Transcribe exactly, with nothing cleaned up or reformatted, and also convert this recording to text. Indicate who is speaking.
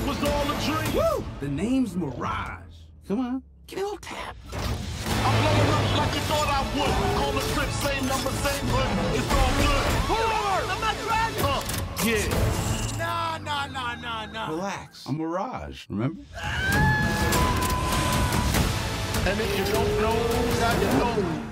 Speaker 1: was all a dream.
Speaker 2: Woo! The name's Mirage. Come on, get a little tap.
Speaker 1: I'm blowing up like you thought I would. Call the trip, same number, same hood. It's all good.
Speaker 3: Pull over! I'm not driving!
Speaker 1: Uh, yeah.
Speaker 3: Nah, nah, nah, nah, nah.
Speaker 2: Relax. I'm Mirage, remember?
Speaker 1: And if you don't know, now you know.